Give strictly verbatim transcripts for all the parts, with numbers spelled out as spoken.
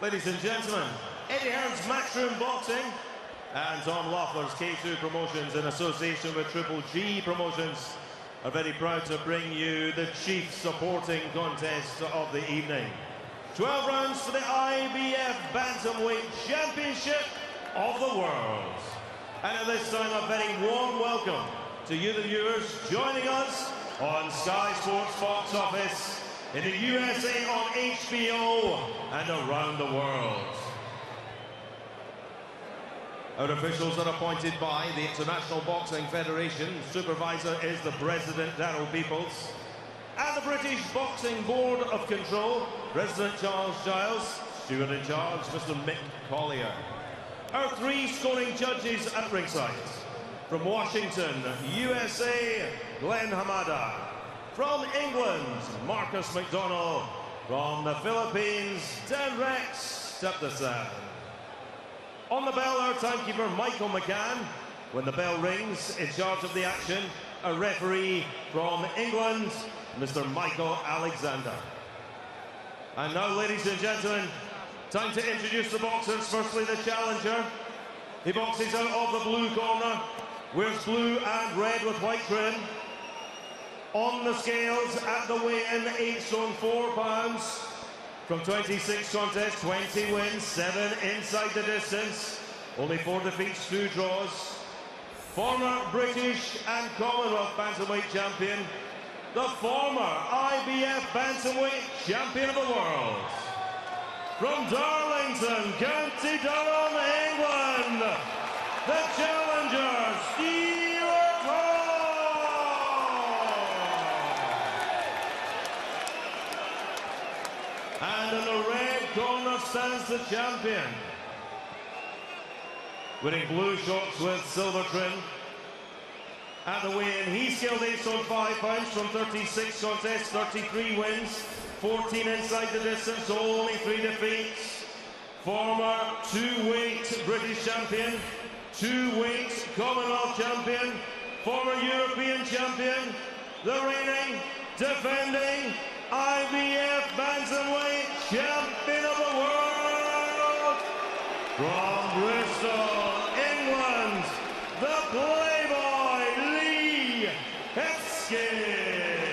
Ladies and gentlemen, Eddie Hearn's Matchroom Boxing and Tom Loeffler's K two Promotions in association with Triple G Promotions are very proud to bring you the chief supporting contest of the evening. twelve rounds to the I B F Bantamweight Championship of the World. And at this time, a very warm welcome to you, the viewers, joining us on Sky Sports Box Office, in the U S A on H B O, and around the world. Our officials are appointed by the International Boxing Federation. Supervisor is the President, Daryl Peoples. And the British Boxing Board of Control, President Charles Giles. Steward in charge, Mister Mick Collier. Our three scoring judges at ringside. From Washington, U S A, Glenn Hamada. From England, Marcus McDonald. From the Philippines, Dan Rex Stepdasan. On the bell, our timekeeper, Michael McCann. When the bell rings, in charge of the action, a referee from England, Mister Michael Alexander. And now, ladies and gentlemen, time to introduce the boxers. Firstly, the challenger. He boxes out of the blue corner, wears blue and red with white trim. On the scales at the weigh-in, eight stone four pounds. From twenty-six contests, twenty wins, seven inside the distance. Only four defeats, two draws. Former British and Commonwealth Bantamweight champion. The former I B F Bantamweight champion of the world. From Darlington, County Durham, England, the challenger, Stuart Hall. And in the red corner stands the champion. Wearing blue shorts with silver trim. At the weigh-in, he scaled eight stone five pounds from thirty-six contests, thirty-three wins, fourteen inside the distance, only three defeats. Former two-weight British champion, two-weight Commonwealth champion, former European champion, the reigning, defending I B F Bantamweight champion of the world, from Bristol, England, the Playboy Lee Hesketh.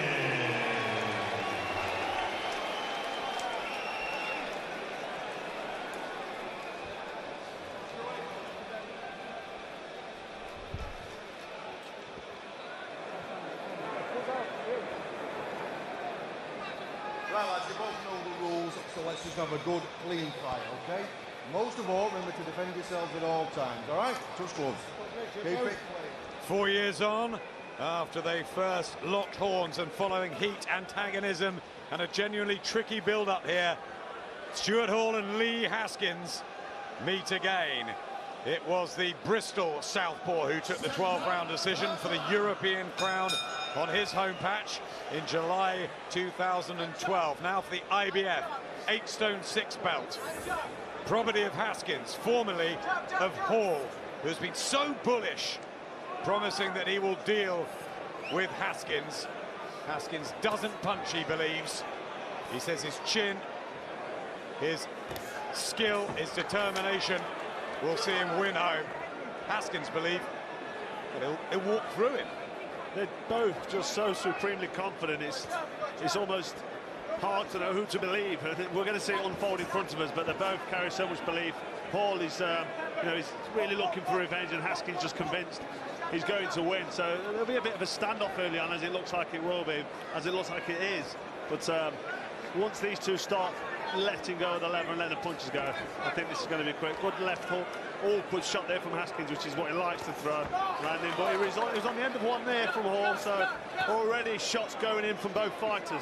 Right, lads, you both know the rules, so let's just have a good, clean fight, okay? Most of all, remember to defend yourselves at all times, all right? Touch gloves. Keep it. Four years on, after they first locked horns and following heat antagonism and a genuinely tricky build-up here, Stuart Hall and Lee Haskins meet again. It was the Bristol southpaw who took the twelve round decision for the European crown on his home patch in July two thousand twelve. Now for the I B F eight stone six belt. Property of Haskins, formerly of Hall, who's been so bullish, promising that he will deal with Haskins. Haskins doesn't punch, he believes. He says his chin, his skill, his determination will see him win home. Haskins believes that he'll, he'll walk through him. They're both just so supremely confident. It's, it's almost hard to know who to believe. We're going to see it unfold in front of us, but they both carry so much belief. Paul is, um, you know, he's really looking for revenge, and Haskins just convinced he's going to win. So there'll be a bit of a standoff early on, as it looks like it will be, as it looks like it is. But um, once these two start letting go of the lever and letting the punches go, I think this is going to be quick. Good left hook, awkward shot there from Haskins, which is what he likes to throw. Landing, but he was, on, he was on the end of one there from Hall, so already shots going in from both fighters.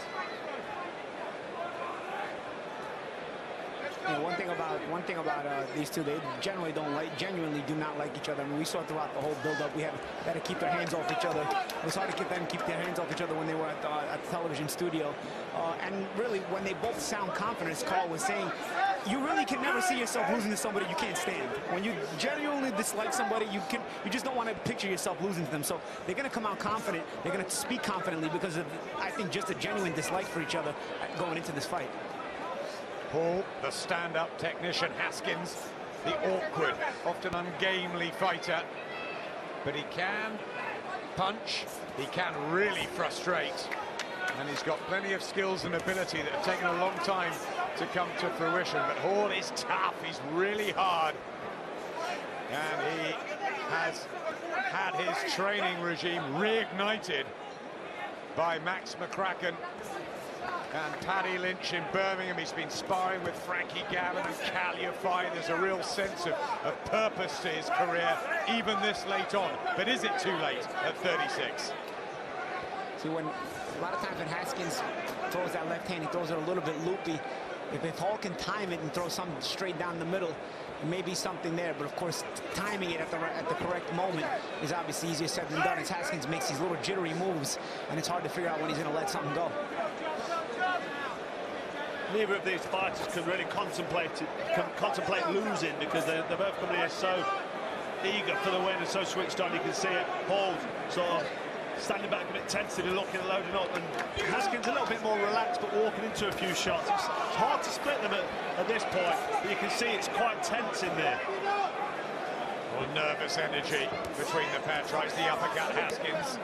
You know, one thing about one thing about uh, these two, they generally don't like, genuinely do not like each other. I mean, we saw throughout the whole build-up, we had, had to keep their hands off each other. It was hard to get them to keep their hands off each other when they were at the, at the television studio. Uh, and really, when they both sound confident, as Carl was saying, you really can never see yourself losing to somebody you can't stand. When you genuinely dislike somebody, you can you just don't want to picture yourself losing to them. So they're going to come out confident. They're going to speak confidently because of, I think, just a genuine dislike for each other going into this fight. Hall, the stand-up technician. Haskins, the awkward, often ungainly fighter. But he can punch, he can really frustrate. And he's got plenty of skills and ability that have taken a long time to come to fruition. But Hall is tough, he's really hard. And he has had his training regime reignited by Max McCracken and Paddy Lynch in Birmingham. He's been sparring with Frankie Gavin and Cal Yafai. There's a real sense of, of purpose to his career, even this late on. But is it too late at thirty-six? See, when a lot of times when Haskins throws that left hand, he throws it a little bit loopy. If, if Hall can time it and throw something straight down the middle, there may be something there. But of course, timing it at the at the correct moment is obviously easier said than done. As Haskins makes these little jittery moves, and it's hard to figure out when he's going to let something go. Neither of these fighters can really contemplate it, can contemplate losing, because they're, they're both coming here so eager for the win and so switched on. You can see it. Hall sort of standing back a bit tentatively, looking at loading up, and Haskins a little bit more relaxed, but walking into a few shots. It's, it's hard to split them at, at this point, but you can see it's quite tense in there. Well, nervous energy between the pair. Tries the uppercut, Haskins.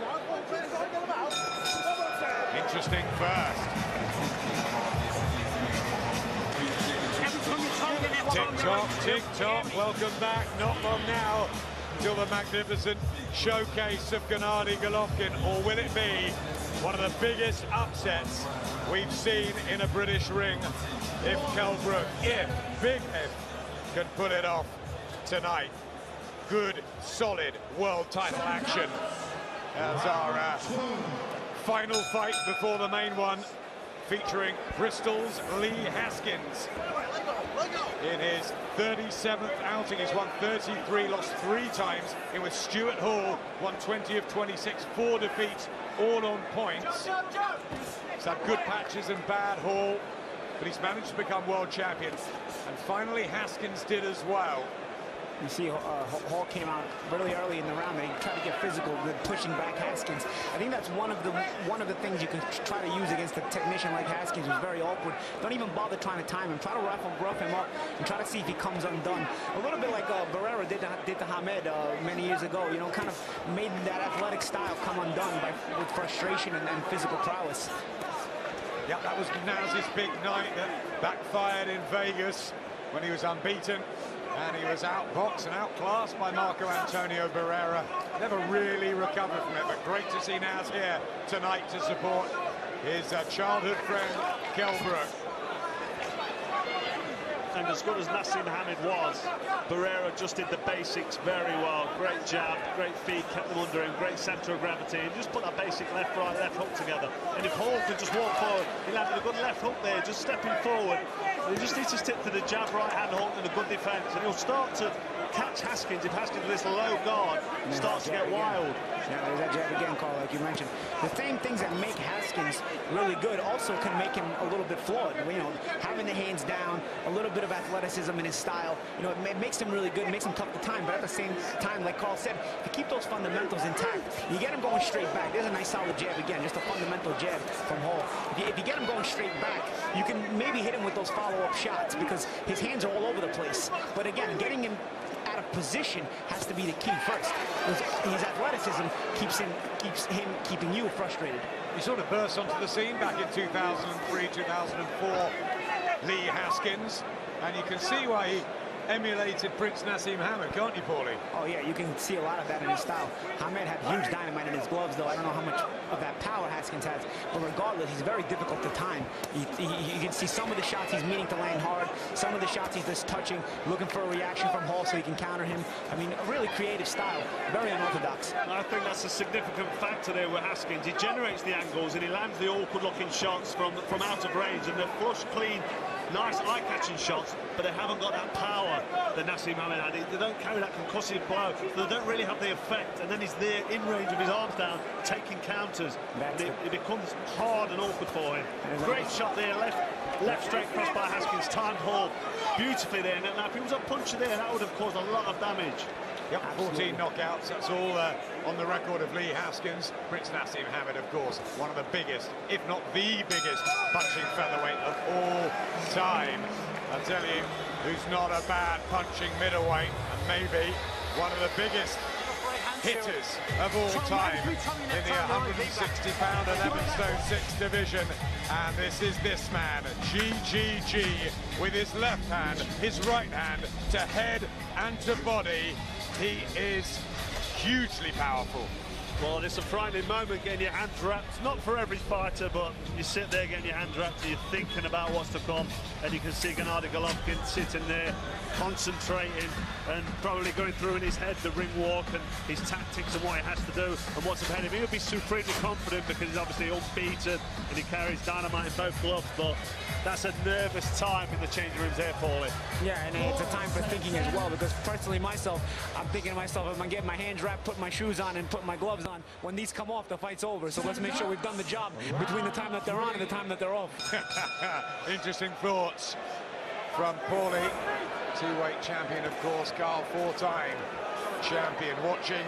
Interesting first. Tick-tock, tick-tock, welcome back. Not long now till the magnificent showcase of Gennady Golovkin, or will it be one of the biggest upsets we've seen in a British ring if Kell Brook, if, big if, can pull it off tonight. Good, solid world title action. That's our uh, final fight before the main one, featuring Bristol's Lee Haskins. In his thirty-seventh outing, he's won thirty-three, lost three times. It was Stuart Hall, won twenty of twenty-six, four defeats, all on points. He's had good patches and bad, Hall, but he's managed to become world champion. And finally, Haskins did as well. You see, uh, Hall came out really early in the round, and he tried to get physical with pushing back Haskins. I think that's one of the one of the things you can try to use against a technician like Haskins, who's very awkward. Don't even bother trying to time him. Try to rough him, rough him up and try to see if he comes undone. A little bit like uh, Barrera did to, did to Hamed uh, many years ago. You know, kind of made that athletic style come undone by with frustration and, and physical prowess. Yeah, that was Naz's big night that backfired in Vegas when he was unbeaten. And he was outboxed and outclassed by Marco Antonio Barrera. Never really recovered from it, but great to see Naz here tonight to support his uh, childhood friend, Kell Brook. And as good as Naseem Hamed was, Barrera just did the basics very well. Great jab, great feet, kept them under him, great centre of gravity, and just put that basic left, right, left hook together. And if Hall could just walk forward, he landed a good left hook there, just stepping forward. He just needs to stick to the jab, right-hand hook, and a good defence, and he'll start to catch Haskins if Haskins with this low guard starts to get wild. Yeah, there's that jab again, Carl, like you mentioned. The same things that make Haskins really good also can make him a little bit flawed. You know, having the hands down, a little bit of athleticism in his style, you know, it makes him really good, makes him tough to time, but at the same time, like Carl said, if you keep those fundamentals intact, you get him going straight back. There's a nice solid jab again, just a fundamental jab from Hall. If you, if you get him going straight back, you can maybe hit him with those follow-up shots because his hands are all over the place. But again, getting him out of position has to be the key first. His, his athleticism keeps him, keeps him keeping you frustrated. He sort of burst onto the scene back in two thousand three, two thousand four, Lee Haskins, and you can see why he emulated Prince Naseem Hamed, can't you, Paulie? Oh yeah, you can see a lot of that in his style. Hamed had huge dynamite in his gloves, though. I don't know how much of that power Haskins has, but regardless, he's very difficult to time. You, you, you can see some of the shots he's meaning to land hard, some of the shots he's just touching, looking for a reaction from Hall so he can counter him. I mean, a really creative style, very unorthodox. I think that's a significant factor there with Haskins. He generates the angles and he lands the awkward-looking shots from, from out of range, and they're flush, clean, nice eye-catching shots, but they haven't got that power that Naseem Hamed had. They don't carry that concussive blow, so they don't really have the effect, and then he's there in range with his arms down, taking counters. It, it becomes hard and awkward for him. Great shot there, left left straight cross by Haskins, timed Hall beautifully there. Now, if he was a puncher there, that would have caused a lot of damage. Yep, fourteen knockouts. That's all uh, on the record of Lee Haskins. Prince Nassim Hamid, of course, one of the biggest, if not the biggest, punching featherweight of all time. I tell you, who's not a bad punching middleweight, and maybe one of the biggest hitters of all time in the one hundred sixty pound eleven stone six division. And this is this man, G G G, with his left hand, his right hand to head and to body. He is hugely powerful. Well, it's a frightening moment getting your hands wrapped. Not for every fighter, but you sit there getting your hands wrapped and you're thinking about what's to come. And you can see Gennady Golovkin sitting there, concentrating and probably going through in his head the ring walk and his tactics and what he has to do and what's ahead of him. He'll be supremely confident because he's obviously unbeaten and he carries dynamite in both gloves, but that's a nervous time in the changing rooms there, Paulie. Yeah, and it's a time for thinking as well, because personally myself, I'm thinking to myself, if I'm getting my hands wrapped, put my shoes on and put my gloves on, when these come off, the fight's over. So let's make sure we've done the job between the time that they're on and the time that they're off. Interesting thoughts from Paulie, two-weight champion, of course, Carl, four-time champion, watching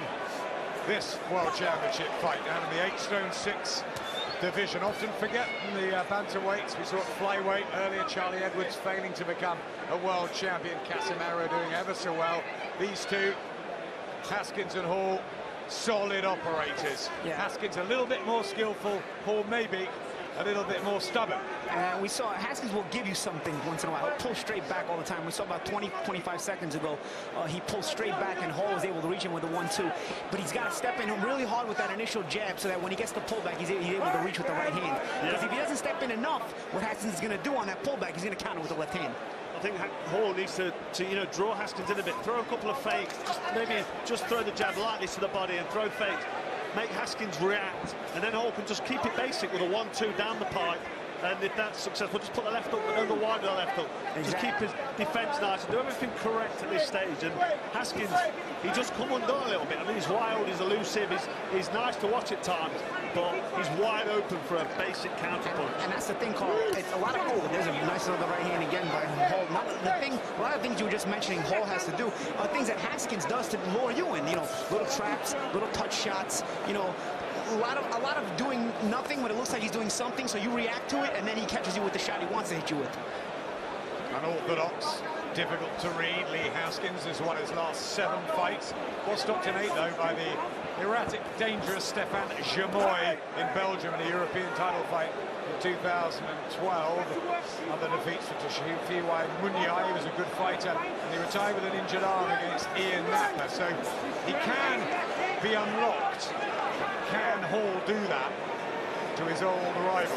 this World Championship fight down in the eight stone six division. Often forget the uh, bantamweights. We saw it flyweight earlier, Charlie Edwards failing to become a world champion, Casemiro doing ever so well. These two, Haskins and Hall, solid operators. Yeah. Haskins a little bit more skillful, Hall maybe a little bit more stubborn. And we saw Haskins will give you something once in a while. He'll pull straight back all the time. We saw about twenty, twenty-five seconds ago, uh, he pulled straight back and Hall was able to reach him with a one two. But he's got to step in really hard with that initial jab so that when he gets the pullback, he's, he's able to reach with the right hand. Because yeah. if he doesn't step in enough, what Haskins is going to do on that pullback, he's going to counter with the left hand. I think Hall needs to, to, you know, draw Haskins in a bit, throw a couple of fakes, just maybe just throw the jab lightly to the body and throw fakes, make Haskins react, and then Hall can just keep it basic with a one two down the pipe. And if that's successful, just put the left hook and the wide left hook. Exactly. Just keep his defence nice and do everything correct at this stage. And Haskins, he just come undone a little bit. I mean, he's wild, he's elusive, he's, he's nice to watch at times, but he's wide open for a basic counter punch. And, and that's the thing, Carl. It's a lot of, oh, there's a nice little right hand again by Hall. Not the thing, a lot of things you were just mentioning Hall has to do are things that Haskins does to lure you in. You know, little traps, little touch shots, you know, A lot of a lot of doing nothing when it looks like he's doing something, so you react to it, and then he catches you with the shot he wants to hit you with. Unorthodox, difficult to read. Lee Haskins has won his last seven fights. Was stopped in eight, though, by the erratic, dangerous Stefan Jamoy in Belgium in a European title fight in two thousand twelve. Other defeats for Tafiwa Munyai. He was a good fighter, and he retired with an injured arm against Ian Napper. So he can be unlocked. Can Hall do that to his old rival?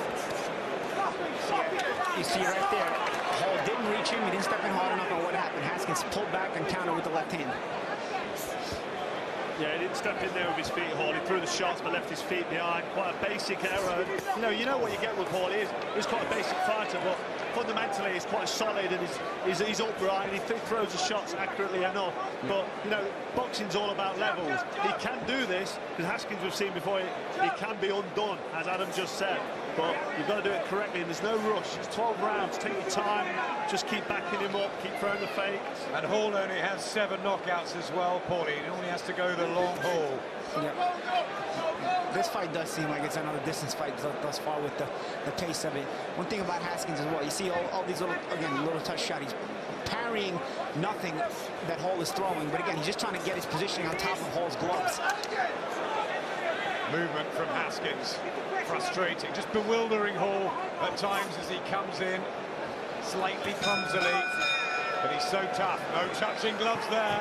You see right there, Hall didn't reach him, he didn't step in hard enough, and what happened? Haskins pulled back and countered with the left hand. Yeah, he didn't step in there with his feet, Hall. He threw the shots but left his feet behind. Quite a basic error. You know, you know what you get with Hall. He is, he's quite a basic fighter, but fundamentally he's quite solid and he's, he's, he's upright and he th throws the shots accurately enough. But, you know, boxing's all about levels. He can do this, because Haskins we've seen before, he, he can be undone, as Adam just said. But you've got to do it correctly, and there's no rush. It's twelve rounds, take your time, just keep backing him up, keep throwing the fakes. And Hall only has seven knockouts as well, Paulie. He only has to go the long haul. Yeah. This fight does seem like it's another distance fight thus far with the, the pace of it. One thing about Haskins as well, you see all, all these little, again, little touch shots. He's parrying nothing that Hall is throwing, but again, he's just trying to get his positioning on top of Hall's gloves. Movement from Haskins, frustrating, just bewildering Hall at times as he comes in, slightly clumsily, but he's so tough. No touching gloves there.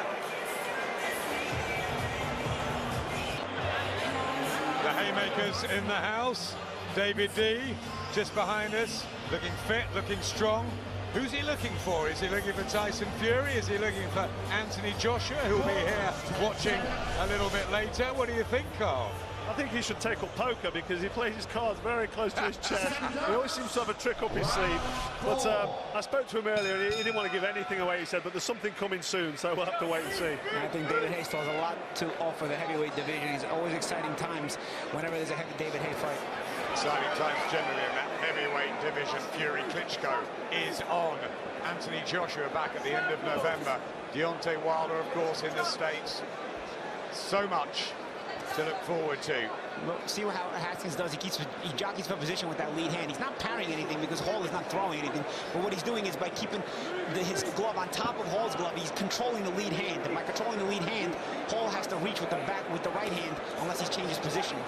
The haymakers in the house. David D just behind us, looking fit, looking strong. Who's he looking for? Is he looking for Tyson Fury? Is he looking for Anthony Joshua, who'll be here watching a little bit later? What do you think, Carl? I think he should take up poker because he plays his cards very close to his chest. He always seems to have a trick up his sleeve. But um, I spoke to him earlier, and he, he didn't want to give anything away, he said, but there's something coming soon, so we'll have to wait and see. I think David Haye still has a lot to offer the heavyweight division. It's always exciting times whenever there's a heavy David Haye fight. Exciting times generally in that heavyweight division. Fury Klitschko is on. Anthony Joshua back at the end of November. Deontay Wilder, of course, in the States. So much to look forward to. Look, see how Haskins does. He keeps he jockeys for position with that lead hand. He's not parrying anything because Hall is not throwing anything. But what he's doing is by keeping the, his glove on top of Hall's glove, he's controlling the lead hand. And by controlling the lead hand, Hall has to reach with the back with the right hand unless he changes position.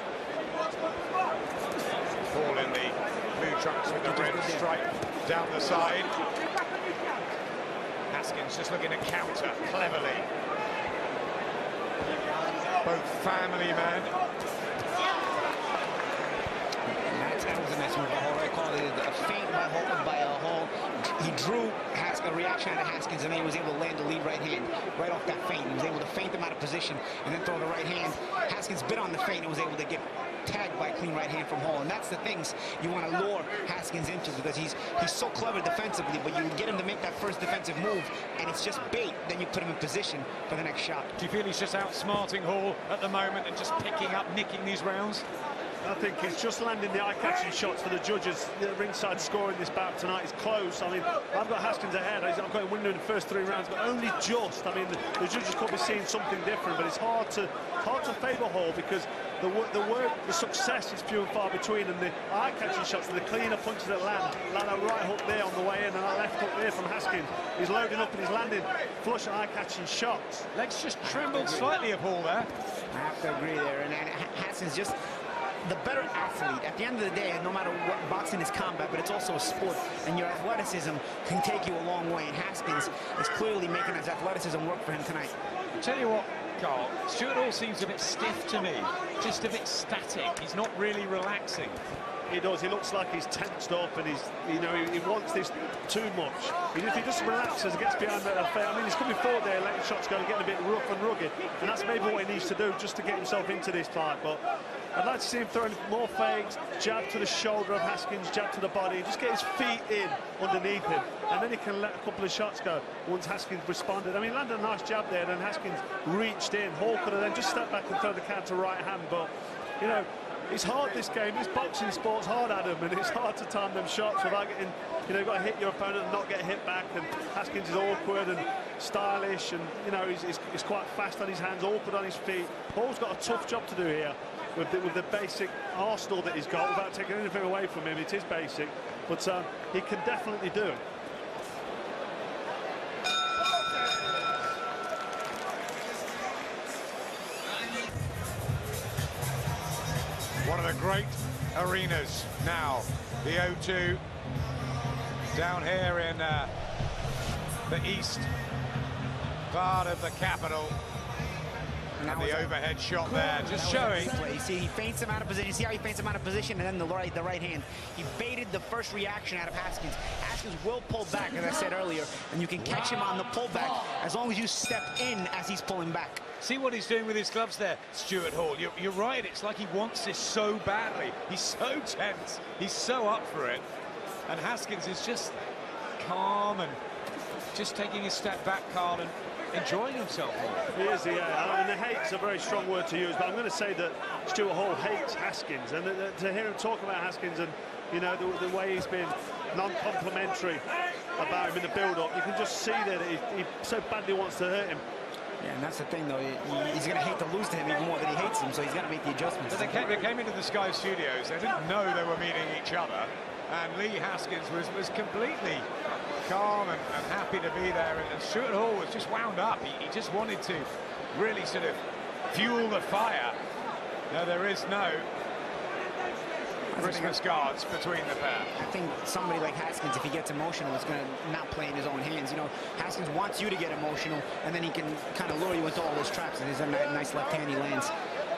Hall in the blue trunks with the red stripe down the side. Haskins just looking to counter cleverly. Both family men. That was a nice move by Hall. I call it a feint by Hall. By uh, Hall. He drew Has a reaction out of Haskins, and then he was able to land the lead right hand right off that feint. He was able to feint him out of position and then throw the right hand. Haskins bit on the feint and was able to get tagged by a clean right hand from Hall. And that's the things you want to lure Haskins into, because he's he's so clever defensively, but you get him to make that first defensive move and it's just bait, then you put him in position for the next shot. Do you feel he's just outsmarting Hall at the moment and just picking up, nicking these rounds? I think he's just landing the eye-catching shots for the judges. The ringside score in this bout tonight is close. I mean, I've got Haskins ahead. I've got him winning in the first three rounds, but only just. I mean, the, the judges could be seeing something different, but it's hard to hard to favour Hall because the the work, the success is few and far between, and the eye-catching shots and the cleaner punches that land. Land a right hook there on the way in, and a left hook there from Haskins. He's loading up and he's landing flush eye-catching shots. Legs just trembled slightly of Hall there. I have to agree there, and, and Haskins just the better athlete. At the end of the day, no matter what, boxing is combat, but it's also a sport, and your athleticism can take you a long way, and Haskins is clearly making his athleticism work for him tonight. I'll tell you what, Carl, Stuart Hall seems a bit stiff to me, just a bit static. He's not really relaxing. He does. He looks like he's tensed up, and he's, you know, he, he wants this too much. He, if he just relaxes, gets behind the affair. I mean, he's coming forward there, letting shots go, and getting a bit rough and rugged, and that's maybe what he needs to do just to get himself into this fight. But I'd like to see him throwing more fakes, jab to the shoulder of Haskins, jab to the body, just get his feet in underneath him, and then he can let a couple of shots go once Haskins responded. I mean, he landed a nice jab there, then Haskins reached in. Hall could have then just stepped back and thrown the counter right hand, but, you know, it's hard, this game. This boxing sport's hard, Adam, and it's hard to time them shots without getting, you know, you've got to hit your opponent and not get hit back. And Haskins is awkward and stylish, and, you know, he's, he's, he's quite fast on his hands, awkward on his feet. Hall's got a tough job to do here with the, with the basic arsenal that he's got, without taking anything away from him. It is basic, but um, he can definitely do it. One of the great arenas now, the O two, down here in uh, the east part of the capital. And, and the overhead shot there, just showing. You see, he feints him out of position. You see how he feints him out of position, and then the right, the right hand. He baited the first reaction out of Haskins. Haskins will pull back, as I said earlier, and you can catch him on the pullback as long as you step in as he's pulling back. See what he's doing with his gloves there, Stuart Hall. You're, you're right, it's like he wants this so badly. He's so tense, he's so up for it. And Haskins is just calm and just taking a step back, Carl, and enjoying himself more. He is, yeah. I mean, the hate's a very strong word to use, but I'm going to say that Stuart Hall hates Haskins, and uh, to hear him talk about Haskins and, you know, the, the way he's been non-complimentary about him in the build-up, you can just see that he, he so badly wants to hurt him. Yeah, and that's the thing, though. He, he's going to hate to lose to him even more than he hates him, so he's got to make the adjustments. But they came, they came into the Sky Studios. They didn't know they were meeting each other, and Lee Haskins was was completely calm and, and happy to be there, and, and Stuart Hall was just wound up. He, he just wanted to really sort of fuel the fire. No, there is no Christmas cards between the pair. I think somebody like Haskins, if he gets emotional, is going to not play in his own hands. You know, Haskins wants you to get emotional, and then he can kind of lure you into all those traps, and there's a nice left hand he lands.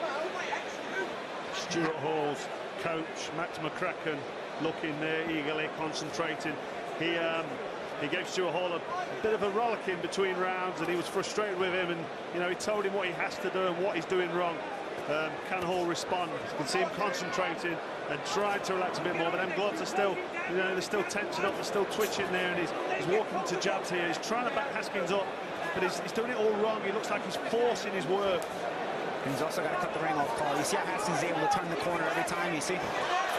Stuart Hall's coach, Max McCracken, looking there eagerly, concentrating. He um, he gave Stuart Hall a bit of a rollick in between rounds, and he was frustrated with him, and, you know, he told him what he has to do and what he's doing wrong. Um, can Hall respond? You can see him concentrating and trying to relax a bit more, but them gloves are still, you know, they're still tensing up, they're still twitching there, and he's, he's walking into jabs here. He's trying to back Haskins up, but he's, he's doing it all wrong. He looks like he's forcing his work. And he's also got to cut the ring off, Paul. You see how Haskins is able to turn the corner every time, you see?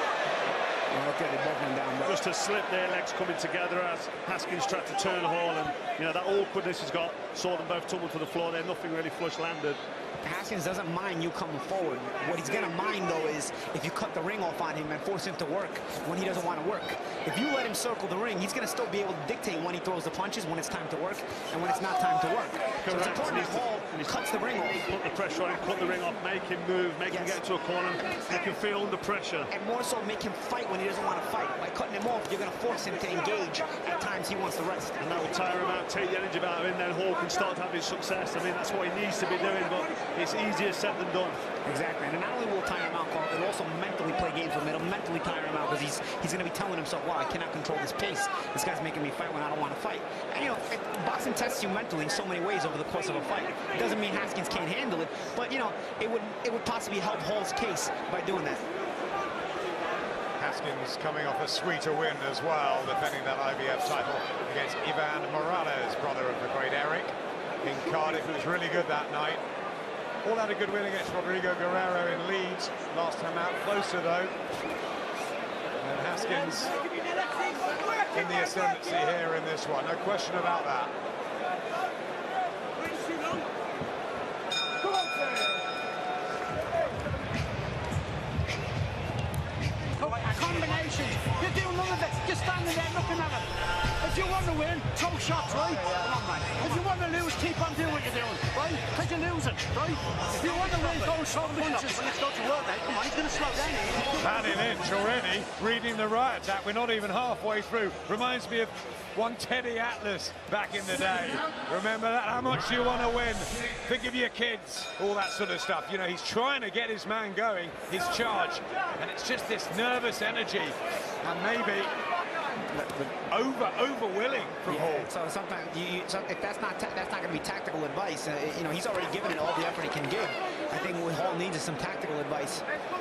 And look at it, both went down. But just a slip there, legs coming together as Haskins tried to turn Hall, and you know that awkwardness has got saw them both tumble to the floor there. Nothing really flush landed. Haskins doesn't mind you coming forward. What he's gonna mind though is if you cut the ring off on him and force him to work when he doesn't want to work. If you let him circle the ring, he's gonna still be able to dictate when he throws the punches, when it's time to work, and when it's not time to work. So it's important that Hall cuts the ring off. Put the pressure on him, cut the ring off, make him move, make yes. him get into a corner, make him feel under pressure. And more so, make him fight when he doesn't want to fight. By cutting him off, you're gonna force him to engage at times he wants to rest. And that will tire him out, take the energy out of him, then Hall can start having success. I mean, that's what he needs to be doing, but it's easier said than done. Exactly, and not only will tire him out, Carl, it'll also mentally play games with him. It'll mentally tire him out because he's he's going to be telling himself, "Wow, I cannot control this pace. This guy's making me fight when I don't want to fight." And you know, it, boxing tests you mentally in so many ways over the course of a fight. It doesn't mean Haskins can't handle it, but you know, it would it would possibly help Hall's case by doing that. Haskins coming off a sweeter win as well, defending that I B F title against Ivan Morales, brother of the great Eric, in Cardiff. It was really good that night. All had a good win against Rodrigo Guerrero in Leeds. Last time out, closer though. And Haskins in the ascendancy here in this one, no question about that. Combinations. You're doing none of it. You're standing there looking at it. If you want to win, throw shots, right? If you want to lose, keep on doing what you're doing, right? Because you're losing, right? If you want to win, go and throw punches. When it starts to work, mate, come on, he's going to slow down. Paddy Lynch already reading the right attack. We're not even halfway through. Reminds me of one Teddy Atlas back in the day. Remember that? How much do you want to win? Think of your kids, all that sort of stuff. You know, he's trying to get his man going, his charge, and it's just this nervous energy, and maybe over over willing from yeah, Hall. So sometimes, you, you, so if that's not that's not going to be tactical advice. Uh, you know, he's already given it all the effort he can give. I think what Hall needs is some tactical advice.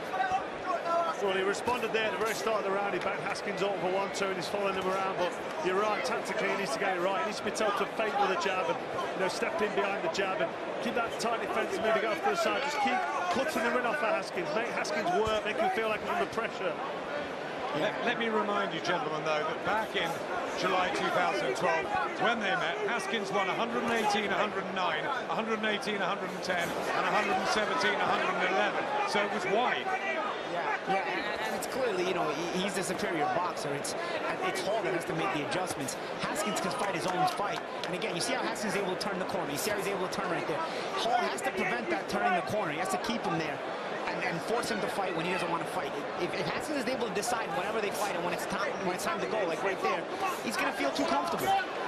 Well, he responded there at the very start of the round. He backed Haskins up for one, two, and he's following him around. But you're right, tactically, he needs to get it right. He needs to be told to fake with a jab and, you know, step in behind the jab and keep that tight defense, maybe go off to the side. Just keep cutting the ring off for Haskins. Make Haskins work, make him feel like he's under pressure. Let, let me remind you, gentlemen, though, that back in July two thousand twelve, when they met, Haskins won one eighteen, one oh nine, one eighteen, one ten, and one seventeen, one eleven. So it was wide. Yeah, yeah, and, and it's clearly, you know, he, he's the superior boxer. It's it's Hall that has to make the adjustments. Haskins can fight his own fight. And again, you see how Haskins is able to turn the corner. You see how he's able to turn right there. Hall has to prevent that turning the corner. He has to keep him there and, and force him to fight when he doesn't want to fight. If, if Haskins is able to decide whenever they fight and when it's time when it's time to go, like right there, he's going to feel too comfortable.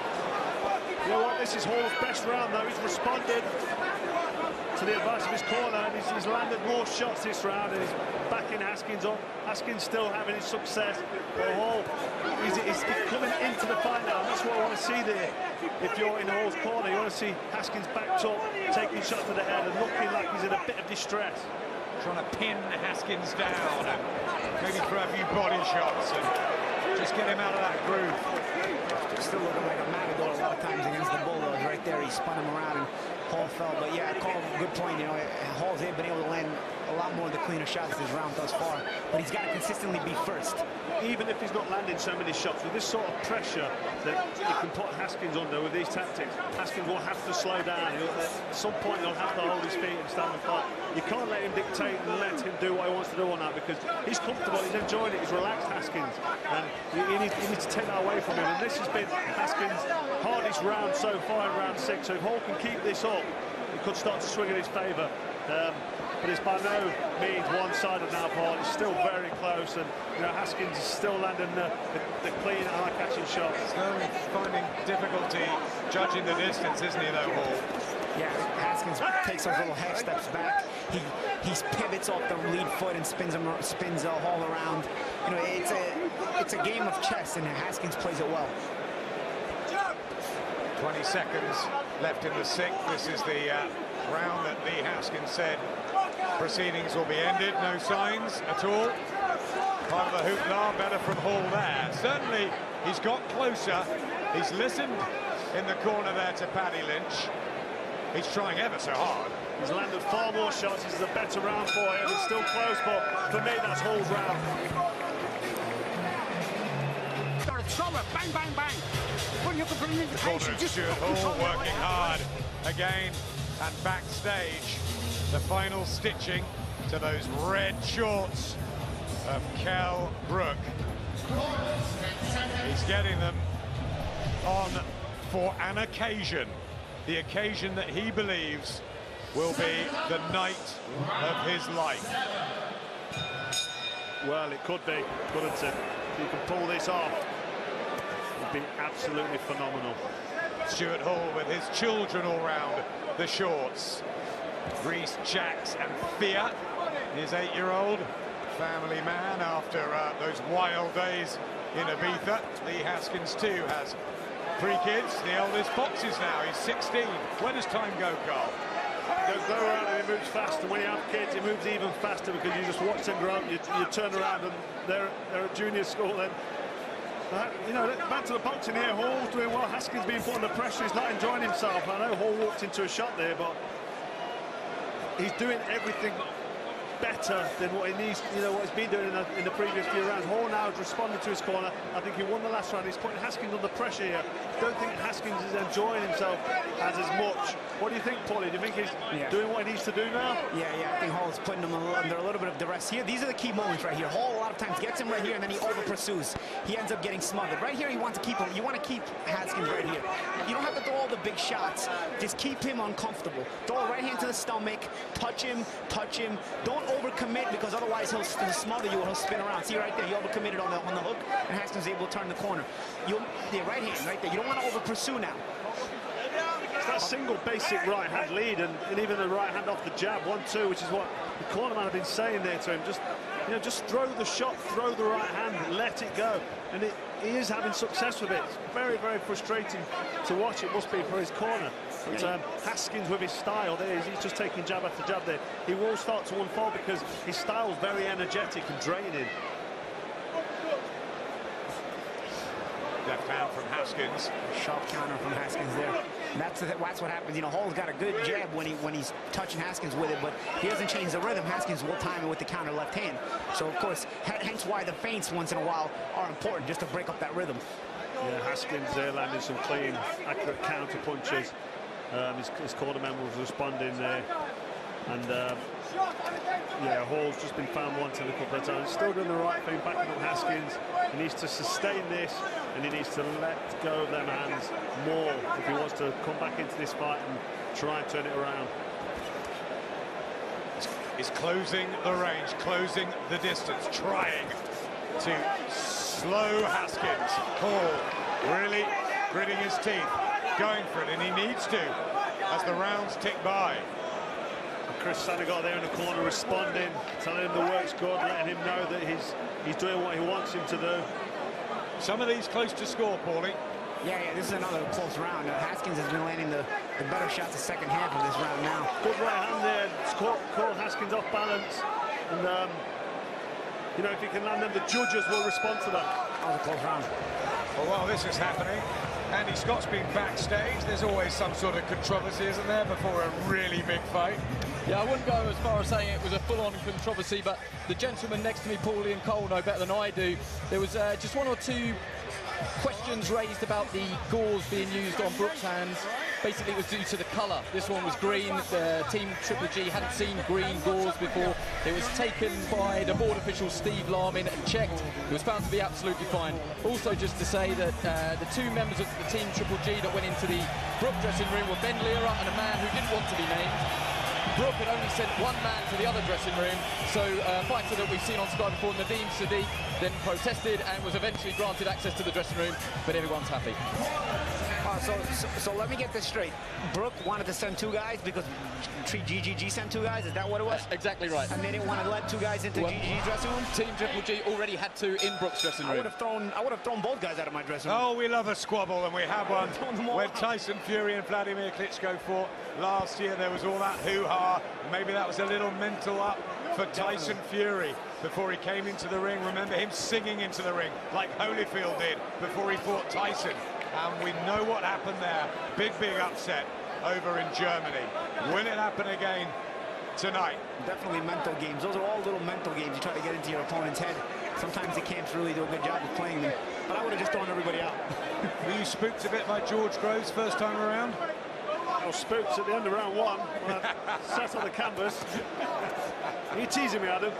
You know what? This is Hall's best round, though. He's responded to the advice of his corner, and he's, he's landed more shots this round, and he's backing Haskins up. Haskins still having his success. But Hall, he's, he's coming into the fight now, and that's what I want to see there. If you're in Hall's corner, you want to see Haskins backed up, taking shots to the head, and looking like he's in a bit of distress. Trying to pin Haskins down and maybe throw a few body shots and just get him out of that groove. Still looking like a matador a lot of times against the Bulldogs right there. He spun him around and Hall fell. But yeah, Carl, good point. You know, Hall's been able to land a lot more of the cleaner shots this round thus far. But he's got to consistently be first. Even if he's not landing so many shots, with this sort of pressure that you can put Haskins under with these tactics, Haskins will have to slow down. He'll, at some point, he'll have to hold his feet and stand and fight. You can't let him dictate and let him do what he wants to do on that, because he's comfortable, he's enjoying it, he's relaxed, Haskins. And you, you, need, you need to take that away from him. And this has been Haskins' hardest round so far in round six. So if Hall can keep this up, he could start to swing in his favour. Um, but it's by no means one-sided now, Paul. It's still very close, and you know, Haskins is still landing the, the, the clean, eye-catching shots. Slowly finding difficulty judging the distance, isn't he, though, Hall? Yeah, Haskins takes those little half steps back. He he pivots off the lead foot and spins him spins uh, Hall around. You know, it's a it's a game of chess, and Haskins plays it well. twenty seconds left in the sixth. This is the uh, round that Lee Haskins said proceedings will be ended. No signs at all. Part of the hoopla, better from Hall there. Certainly, he's got closer. He's listened in the corner there to Paddy Lynch. He's trying ever so hard. He's landed far more shots. This is a better round for him. It's still close, but for me, that's Hall's round. throw it, bang, bang, bang. When you can bring in the Corner patient, of just Stuart control Hall it working right hard again, and backstage the final stitching to those red shorts of Kell Brook. He's getting them on for an occasion, the occasion that he believes will be the night of his life. Well, it could be, couldn't it? If you can pull this off, it'd be absolutely phenomenal. Stuart Hall with his children all round the shorts. Reece Jacks and Thea, his eight-year-old family man after uh, those wild days in Ibiza. Lee Haskins too has three kids. The eldest boxes now, he's sixteen. Where does time go, Carl? It goes go around and it moves fast, and when you have kids it moves even faster because you just watch them grow up, you, you turn around and they're, they're at junior school then. Uh, you know, back to the boxing here, Hall's doing well, Haskins being put under pressure, he's not enjoying himself. I know Hall walked into a shot there, but he's doing everything better than what he needs, you know, what he's been doing in the, in the previous few rounds. Hall now has responded to his corner. I think he won the last round. He's putting Haskins under pressure here. Don't think Haskins is enjoying himself as as much. What do you think, Paulie? Do you think he's yeah. doing what he needs to do now? Yeah, yeah, I think Hall's putting him a little, under a little bit of duress here. These are the key moments right here. Hall a lot of times gets him right here and then he over pursues. He ends up getting smothered. Right here, you want to keep him. You want to keep Haskins right here. You don't have to throw all the big shots. Just keep him uncomfortable. Throw a right hand to the stomach. Touch him. Touch him. Don't overcommit because otherwise he'll, he'll smother you and he'll spin around. See right there, you overcommitted on the on the hook, and Haskins is able to turn the corner. You, the right hand right there. You don't want to over pursue now. It's that single basic right hand lead, and, and even the right hand off the jab, one two, which is what the cornerman have been saying there to him. Just, you know, just throw the shot, throw the right hand, let it go, and it, he is having success with it. It's very, very frustrating to watch. It must be for his corner. But um, Haskins with his style there, he's just taking jab after jab there. He will start to unfold because his style is very energetic and draining. Left hand from Haskins. Sharp counter from Haskins there. That's, the, that's what happens. You know, Hall's got a good jab when he when he's touching Haskins with it, but he doesn't change the rhythm. Haskins will time it with the counter left hand. So, of course, hence why the feints once in a while are important, just to break up that rhythm. Yeah, Haskins there landing some clean, accurate counter punches. Um, his, his cornerman was responding there. And, um, yeah, Hall's just been found wanting a couple of times. Still doing the right thing, backing up Haskins. He needs to sustain this, and he needs to let go of them hands more if he wants to come back into this fight and try and turn it around. He's closing the range, closing the distance, trying to slow Haskins. Hall really gritting his teeth, going for it, and he needs to as the rounds tick by. Chris Sanagot there in the corner responding, telling him the work's good, letting him know that he's he's doing what he wants him to do. Some of these close to score, Paulie. Yeah, yeah, this is another close round. Uh, Haskins has been landing the, the better shots the second half of this round now. Good right hand there, it's caught, caught Haskins off balance. And, um, you know, if he can land them, the judges will respond to that. That was a close round. Well, while this is happening, Andy Scott's been backstage. There's always some sort of controversy, isn't there, before a really big fight? Yeah, I wouldn't go as far as saying it was a full-on controversy, but the gentleman next to me, Paulie and Cole, know better than I do. There was uh, just one or two questions raised about the gauze being used on Brook's hands. Basically, it was due to the colour. This one was green. The team Triple G hadn't seen green gauze before. It was taken by the board official, Steve Larmin, and checked. It was found to be absolutely fine. Also, just to say that uh, the two members of the team Triple G that went into the Brook dressing room were Ben Lira and a man who didn't want to be named. Brook had only sent one man to the other dressing room, so a uh, fighter that we've seen on Sky before, Nadeem Sadiq, then protested and was eventually granted access to the dressing room, but everyone's happy. Uh, so, so, so let me get this straight. Brook wanted to send two guys because G G G sent two guys? Is that what it was? Uh, exactly right. And they didn't want to let two guys into well, G G G's dressing room? Team Triple G already had two in Brook's dressing room. I would have thrown, I would have thrown both guys out of my dressing room. Oh, we love a squabble, and we have one. When Tyson Fury and Vladimir Klitschko fought last year, there was all that hoo-ha. Maybe that was a little mental up for Tyson Fury before he came into the ring. Remember him singing into the ring like Holyfield did before he fought Tyson. And we know what happened there. Big, big upset over in Germany. Will it happen again tonight? Definitely mental games. Those are all little mental games. You try to get into your opponent's head. Sometimes the camps really do a good job of playing them. but I would have just thrown everybody out. Were you spooked a bit by George Groves first time around? I was spooked at the end of round one when I sat on the canvas. Are you teasing me, Adam?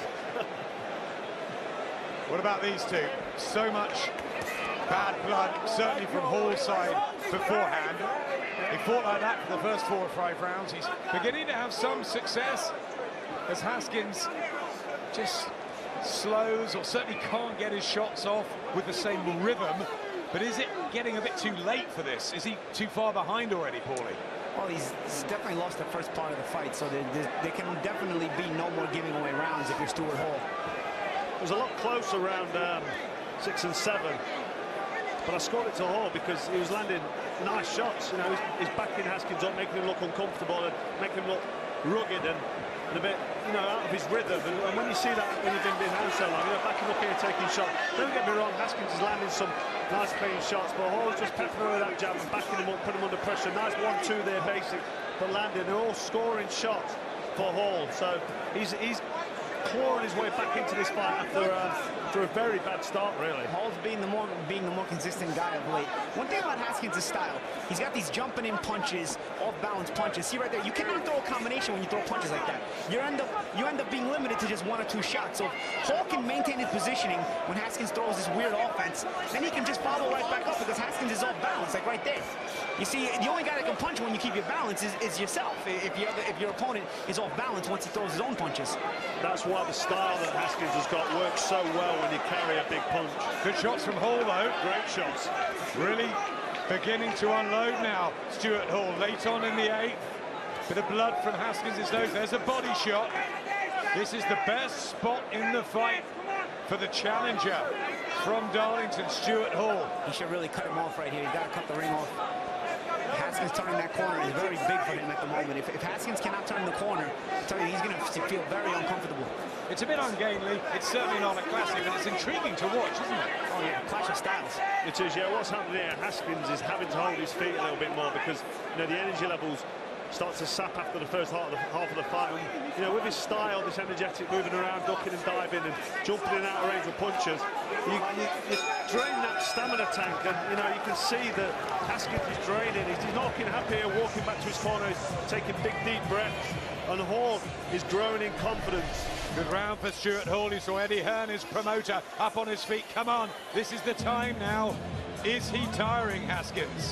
What about these two? So much bad blood, certainly from Hall's side beforehand. He fought like that for the first four or five rounds. He's beginning to have some success as Haskins just slows or certainly can't get his shots off with the same rhythm. But is it getting a bit too late for this? Is he too far behind already, Paulie? Well, he's, he's definitely lost the first part of the fight, so there, there, there can definitely be no more giving away rounds if you're Stuart Hall. It was a lot closer around um, six and seven, but I scored it to Hall because he was landing nice shots. You know, he's, he's backing Haskins up, making him look uncomfortable and making him look rugged and, and a bit, you know, out of his rhythm. And, and when you see that when you've been behind so long, you know, backing up here, taking shots. Don't get me wrong, Haskins is landing some nice clean shots, but Hall's just peppering away that jab and backing him up, putting him under pressure. Nice one two there, basic, but landing. They're all scoring shots for Hall, so he's he's. clawing his way back into this fight after, uh, after a very bad start, really. Hall's being the more being the more consistent guy of late. One thing about Haskins' style, he's got these jumping in punches, off-balance punches. See right there, you cannot throw a combination when you throw punches like that. You end up you end up being limited to just one or two shots. So if Hall can maintain his positioning when Haskins throws this weird offense, then he can just follow right back up because Haskins is off balance, like right there. You see, the only guy that can punch when you keep your balance is, is yourself. If, your if your opponent is off balance once he throws his own punches. That's why the style that Haskins has got works so well when you carry a big punch. Good shots from Hall, though. Great shots. Really beginning to unload now. Stuart Hall late on in the eighth. Bit of blood from Haskins' nose. There's a body shot. This is the best spot in the fight for the challenger from Darlington, Stuart Hall. He should really cut him off right here. He's got to cut the ring off. Haskins turning that corner is very big for him at the moment. If, if Haskins cannot turn the corner, I tell you, he's going to feel very uncomfortable. It's a bit ungainly. It's certainly not a classic, but it's intriguing to watch, isn't it? Oh, yeah, clash of styles. It is, yeah. What's happening here, Haskins is having to hold his feet a little bit more because, you know, the energy levels start to sap after the first half of the, half of the fight. And, you know, with his style, this energetic, moving around, ducking and diving and jumping in and out of range with punches, you, you, you drain that stamina tank, and, you know, you can see that Haskins is draining. He's, he's not looking happy here, walking back to his corner, he's taking big, deep breaths, and Hall is growing in confidence. Good round for Stuart Hall. You saw Eddie Hearn, his promoter, up on his feet. Come on, this is the time now. Is he tiring, Haskins?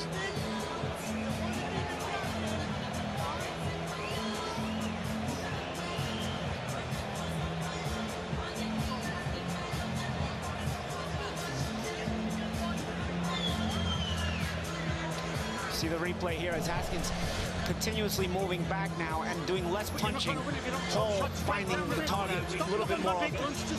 See the replay here as Haskins continuously moving back now and doing less punching. Hall finding the target a little bit more.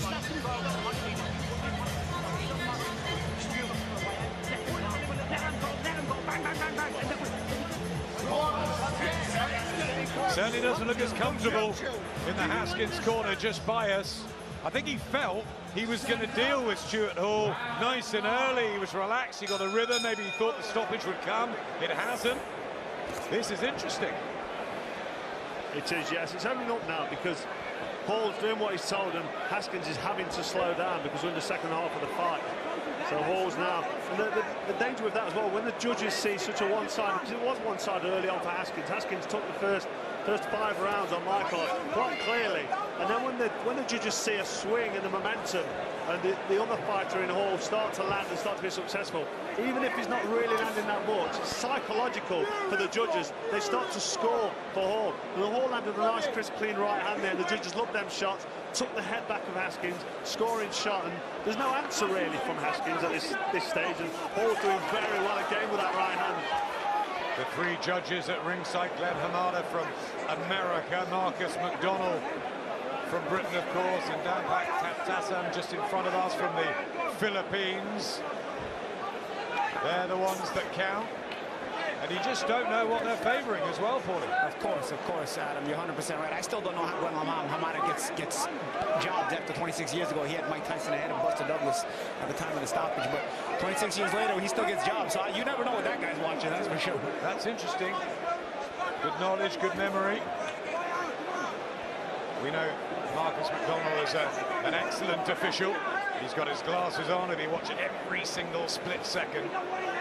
Certainly doesn't look as comfortable in the Haskins corner, just bias. I think he felt he was going to deal with Stuart Hall nice and early. He was relaxed, he got a rhythm, maybe he thought the stoppage would come. It hasn't. This is interesting. It is, yes. It's opening up now because Hall's doing what he's told and Haskins is having to slow down because we're in the second half of the fight. So Hall's now, and the, the, the danger with that as well, when the judges see such a one-sided, because it was one-sided early on for Haskins. Haskins took the first first five rounds on Michael quite clearly, and then when the when the judges see a swing and the momentum, and the, the other fighter in Hall start to land and start to be successful, even if he's not really landing that much, it's psychological for the judges. They start to score for Hall, and the Hall landed a nice, crisp, clean right hand there, and the judges loved them shots. Took the head back of Haskins, scoring shot, and there's no answer really from Haskins at this this stage, and Hall's doing very well again with that right hand. The three judges at ringside: Glenn Hamada from America, Marcus McDonnell from Britain, of course, and Dampak Tatasam just in front of us from the Philippines. They're the ones that count. And you just don't know what they're favouring as well, Paulie. Of course, of course, Adam, you're one hundred percent right. I still don't know how Glenn Hamada gets gets jobbed after twenty-six years ago. He had Mike Tyson ahead of Buster Douglas at the time of the stoppage, but twenty-six years later, he still gets jobbed. So you never know what that guy's watching, that's for sure. That's interesting. Good knowledge, good memory. We know Marcus McDonnell is a, an excellent official. He's got his glasses on and he watches every single split second.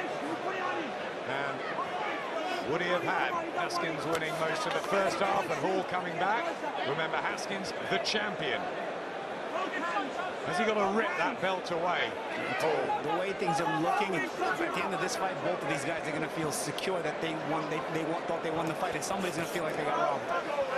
And would he have had Haskins winning most of the first half and Hall coming back? Remember, Haskins, the champion. Has he got to rip that belt away? Hall. The way things are looking, at the end of this fight, both of these guys are going to feel secure that they won. They, they thought they won the fight, and somebody's going to feel like they got robbed.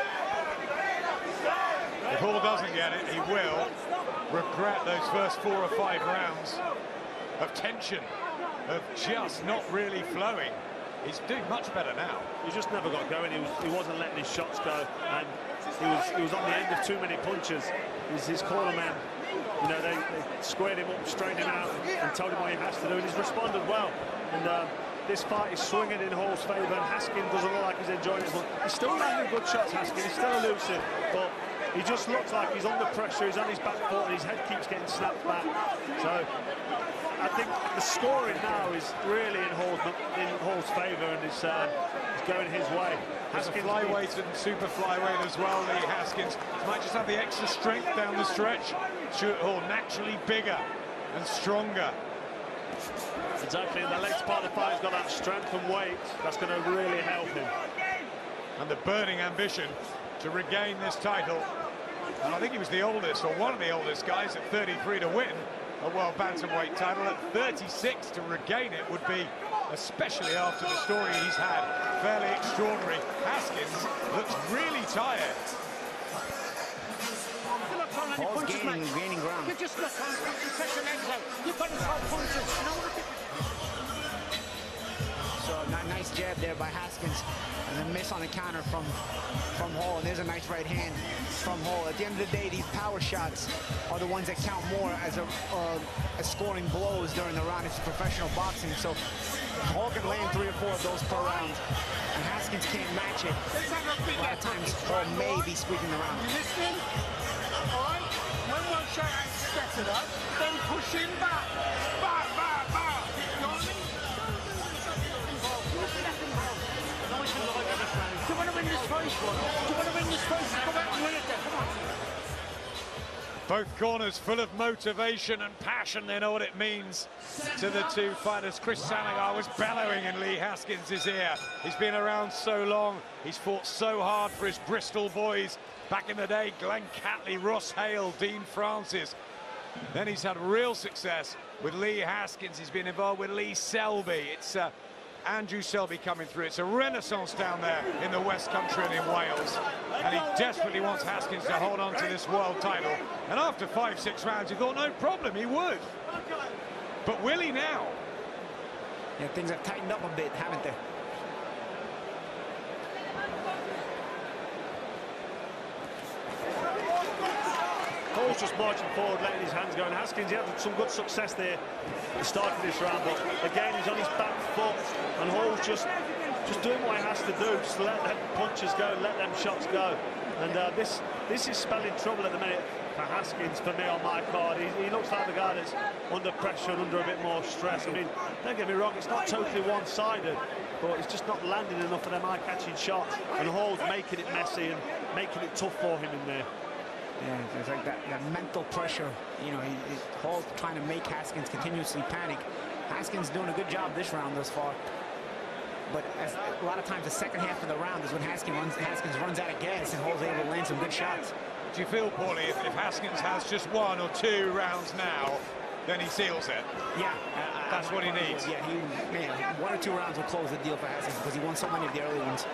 If Hall doesn't get it, he will regret those first four or five rounds of tension, of just not really flowing. He's doing much better now. He just never got going. He, was, he wasn't letting his shots go, and he was he was on the end of too many punches. His, his corner man, you know, they, they squared him up, straightened him out, and told him what he has to do, and he's responded well. And uh, this fight is swinging in Hall's favour, and Haskins doesn't look like he's enjoying it. But he's still landing good shots, Haskins. He's still elusive, but he just looks like he's under pressure. He's on his back foot, and his head keeps getting snapped back. So I think the scoring now is really in Hall's, in Hall's favour, and it's, uh, it's going his way. Haskins flyweight and super flyweight as well, Lee Haskins. Might just have the extra strength down the stretch. Stuart Hall naturally bigger and stronger. Exactly, in the next part of the fight, he's got that strength and weight. That's going to really help him. And the burning ambition to regain this title. And I think he was the oldest, or one of the oldest guys at thirty-three to win a world bantamweight title. At thirty-six to regain it would be, especially after the story he's had, fairly extraordinary. Haskins looks really tired. Hall's gaining, gaining ground. You just look on, you take your legs out. You've got to throw punches. You know what? So nice jab there by Haskins, and a miss on the counter from from Hall. And there's a nice right hand from Hall. At the end of the day, these power shots are the ones that count more as a uh, as scoring blows during the round. It's professional boxing, so Hall can land three or four of those per round, and Haskins can't match it. A lot of times, Hall may be squeaking around. You listening? All right? When one shot gets it up, then push him back. Back, back, back. You know what I mean? Do you want to win this fight? Do you want to win this fight? Come out and win it then. Come on. Both corners full of motivation and passion. They know what it means to the two fighters. Chris Sanagar was bellowing in Lee Haskins' ear. He's been around so long. He's fought so hard for his Bristol boys. Back in the day, Glenn Catley, Ross Hale, Dean Francis. Then he's had real success with Lee Haskins. He's been involved with Lee Selby. It's uh, Andrew Selby coming through. It's a renaissance down there in the West Country and in Wales. And he desperately wants Haskins to hold on to this world title. And after five, six rounds, he thought no problem, he would. But will he now? Yeah, things have tightened up a bit, haven't they? Hall's just marching forward, letting his hands go, and Haskins, he had some good success there at the start of this round, but again, he's on his back foot, and Hall's just just doing what he has to do, just let them punches go, let them shots go. And uh, this this is spelling trouble at the minute for Haskins, for me, on my card. He, he looks like the guy that's under pressure and under a bit more stress. I mean, don't get me wrong, it's not totally one-sided, but it's just not landing enough of them eye-catching shots, and Hall's making it messy and making it tough for him in there. Yeah, it's like that, that mental pressure. You know, he, he, Hall's trying to make Haskins continuously panic. Haskins doing a good job this round thus far. But as, a lot of times, the second half of the round is when Haskins runs, Haskins runs out of gas and Hall's able to land some good shots. Do you feel, Paulie, if, if Haskins has just one or two rounds now, then he seals it? Yeah. Uh, That's what he needs. Yeah, he, man, one or two rounds will close the deal for Haskins because he won so many of the early ones.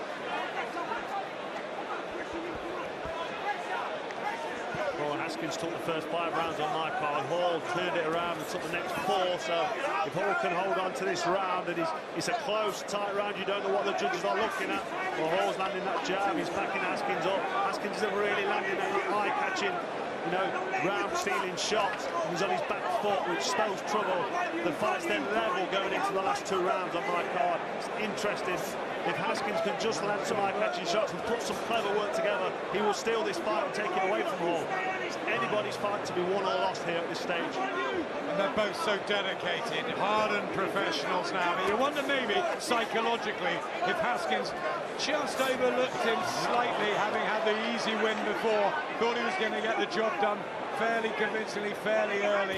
Haskins took the first five rounds on my card. Hall turned it around and took the next four. So if Hall can hold on to this round, and it's, it's a close, tight round, you don't know what the judges are looking at. Well, Hall's landing that jab. He's backing Haskins up. Haskins isn't really landing any eye-catching, you know, round-stealing shots. He's on his back foot, which spells trouble. The fight's then level going into the last two rounds on my card. It's interesting. If Haskins can just land some eye-catching shots and put some clever work together, he will steal this fight and take it away from Hall. It's anybody's fight to be won or lost here at this stage. And they're both so dedicated, hardened professionals now. But you wonder maybe, psychologically, if Haskins just overlooked him slightly, having had the easy win before, thought he was going to get the job done fairly convincingly, fairly early.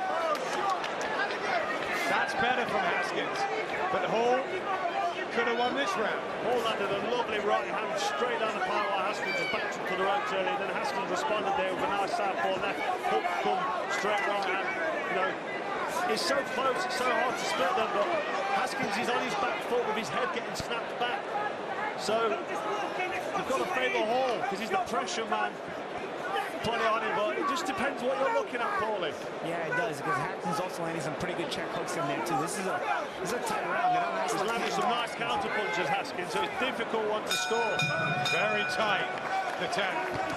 That's better from Haskins, but Hall could have won this round. Hall landed a lovely right hand straight down the pile while Haskins was backed up to the ropes early. Then Haskins responded there with a nice southpaw left hook, come straight right hand. You know, it's so close, it's so hard to split them, but Haskins is on his back foot with his head getting snapped back. So you've got to favour Hall because he's the pressure man. Plenty on him, but it just depends what you're looking at, Paulie. Yeah, it does, because Haskins also landing some pretty good check hooks in there too. This is a this is a tight round. They don't ask He's landing some nice counter punches, Haskins, so it's a difficult one to score. Very tight, the ten.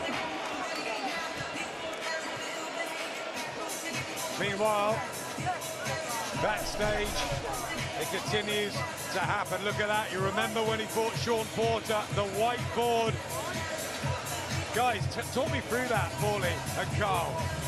Meanwhile, backstage, it continues to happen. Look at that. You remember when he fought Sean Porter, the whiteboard. Guys, t talk me through that, Paulie and Carl.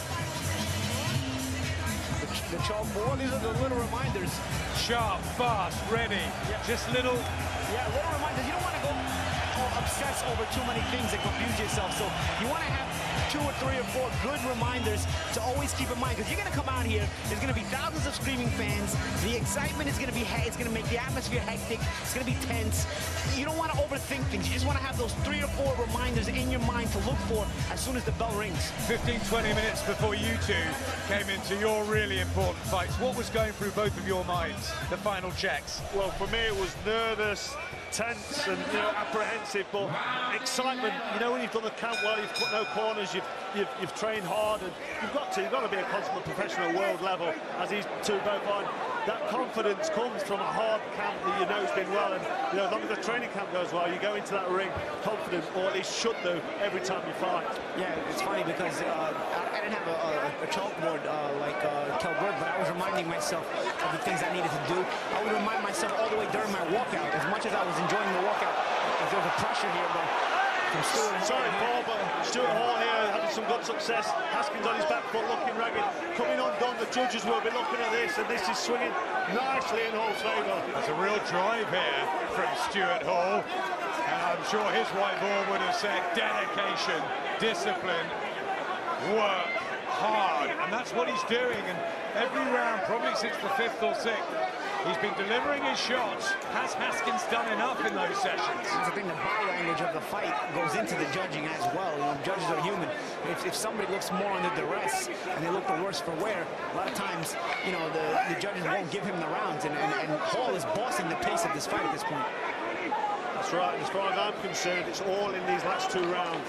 The, the chalkboard, these are the little reminders. Sharp, fast, ready. Yeah. Just little... Yeah, little reminders. You don't want to go oh, obsess over too many things and confuse yourself. So you want to have two or three or four good reminders to always keep in mind, because you're going to come out here, there's going to be thousands of screaming fans, the excitement is going to be, it's going to make the atmosphere hectic, it's going to be tense. You don't want to overthink things, you just want to have those three or four reminders in your mind to look for as soon as the bell rings. fifteen, twenty minutes before you two came into your really important fights, what was going through both of your minds, the final checks? Well, for me it was nervous, tense and, you know, apprehensive, but excitement. You know, when you've done the camp well, you've put no corners, you've, you've you've trained hard, and you've got to you've got to be a consummate professional world level, as these two both are. That confidence comes from a hard camp that you know has been well, and you know, as long as the training camp goes well, you go into that ring confident, or at least should do, every time you fight. Yeah, it's funny because uh, I, I didn't have a, a, a chalkboard uh, like uh, Kell Brook, but I was reminding myself of the things I needed to do. I would remind myself all the way during my walkout, as much as I was enjoying the walkout, if there was a pressure here, but from Stuart Sorry, Paul, but Stuart Hall here having some good success. Haskins on his back foot, looking ragged. Coming undone, the judges will be looking at this, and this is swinging nicely in Hall's favour. There's a real drive here from Stuart Hall, and I'm sure his whiteboard would have said dedication, discipline, work hard, and that's what he's doing. And every round, probably since the fifth or sixth, he's been delivering his shots. Has Haskins done enough in those sessions? That's the thing, the body language of the fight goes into the judging as well. You know, judges are human. If, if somebody looks more under duress and they look the worse for wear, a lot of times, you know, the, the judges won't give him the rounds, and, and, and Hall is bossing the pace of this fight at this point. That's right, as far as I'm concerned, it's all in these last two rounds.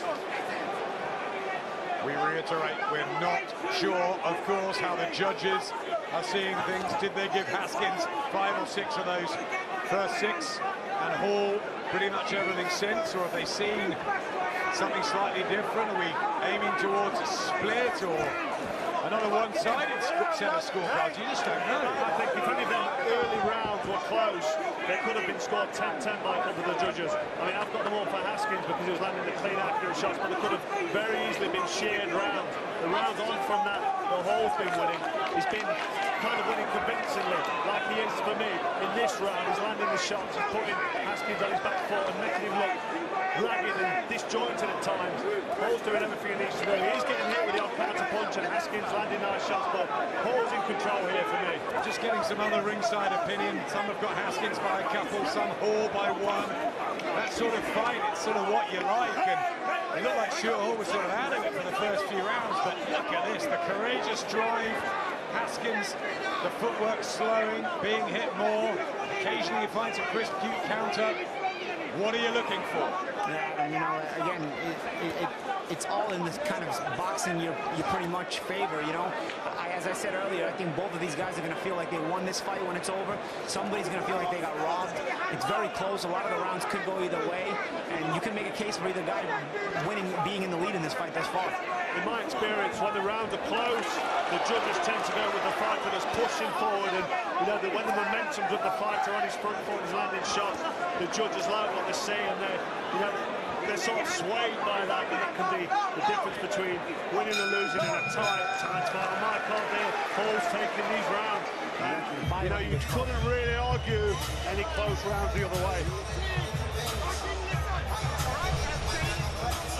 We reiterate, we're not sure, of course, how the judges are seeing things. Did they give Haskins five or six of those first six, and Hall pretty much everything since, or have they seen something slightly different? Are we aiming towards a split or another one-sided set of scorecards? You just don't know. I think if any of them early rounds were close, they could have been scored ten ten by a couple of the judges. I mean, I've got them all for Haskins because he was landing the clean, accurate shots, but they could have very easily been shared rounds. The rounds on from that, the Hall's been winning. He's been kind of winning convincingly, like he is for me. In this round, he's landing the shots, he's putting Haskins on his back foot and making him look ragged and disjointed at times. Hall's doing everything he needs to do. He's getting hit with the odd counter punch, and Haskins landing nice shots, but Hall's in control here for me. Just getting some other ringside opinion. Some have got Haskins by a couple, some Hall by one. That sort of fight, it's sort of what you like. And it looked like Stuart Hall was sort of out of it for the first few rounds, but look at this, the courageous drive. Haskins, the footwork slowing, being hit more. Occasionally he finds a crisp, cute counter. What are you looking for? Yeah, you know, again, it, it, it, it's all in this kind of boxing you you pretty much favor, you know. I, as I said earlier, I think both of these guys are going to feel like they won this fight when it's over. Somebody's going to feel like they got robbed. It's very close. A lot of the rounds could go either way, and you can make a case for either guy winning, being in the lead in this fight thus far. In my experience, when the rounds are close, the judges tend to go with the fighter that's pushing forward, and you know, the, when the momentum's with the fighter on his front foot and he's landing shots, the judges like what they see, and they, you know, they're sort of swayed by that, and that can be the difference between winning and losing in a tight, tight fight. And my can't deal. Hall's taking these rounds, and you know, you couldn't really argue any close rounds the other way.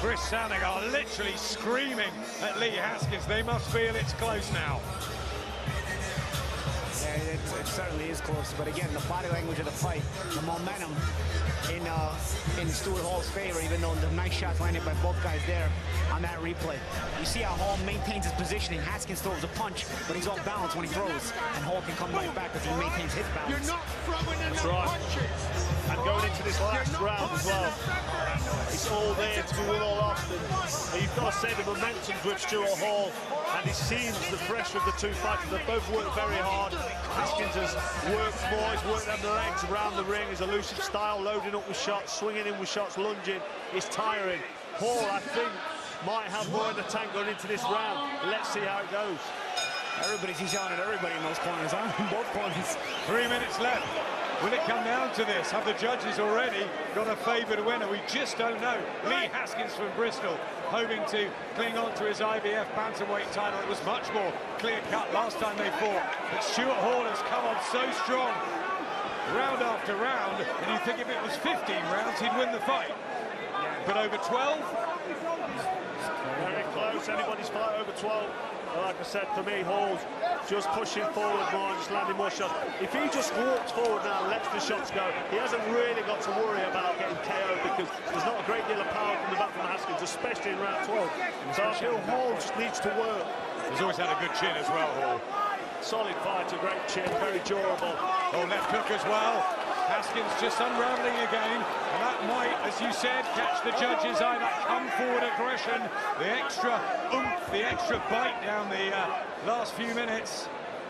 Chris Sanagar literally screaming at Lee Haskins. They must feel it's close now. Yeah, it, it certainly is close. But again, the body language of the fight, the momentum in uh, in Stuart Hall's favor, even though the nice shots landed by both guys there on that replay. You see how Hall maintains his positioning. Haskins throws a punch, but he's off balance when he throws. And Hall can come right back because he maintains his balance. You're not throwing enough That's right. punches. And going into this last round as well, it's all there to win all Austin. You've got to say the momentum's with Stuart Hall, and it seems the pressure of the two fighters. They both worked very hard. Haskins has worked more, he's worked on the legs around the ring, his elusive style, loading up with shots, swinging in with shots, lunging. It's tiring. Hall, I think, might have more in the tank going into this round. Let's see how it goes. Everybody's he's yelling at everybody in those corners, huh? Both corners. Three minutes left. Will it come down to this? Have the judges already got a favoured winner? We just don't know. Lee Haskins from Bristol, hoping to cling on to his I B F bantamweight title. It was much more clear-cut last time they fought. But Stuart Hall has come on so strong, round after round, and you think if it was fifteen rounds, he'd win the fight. But over twelve? Very close, anybody's fight over twelve. Like I said, for me, Hall's just pushing forward more, just landing more shots. If he just walks forward now and lets the shots go, he hasn't really got to worry about getting K O'd because there's not a great deal of power from the back from Haskins, especially in round twelve. So I feel Hall just needs to work. He's always had a good chin as well, Hall. Solid fight, a great chin, very durable. Oh, left hook as well. Haskins just unravelling again, and that might, as you said, catch the judge's eye. That come forward aggression, the extra oomph, the extra bite down the uh, last few minutes.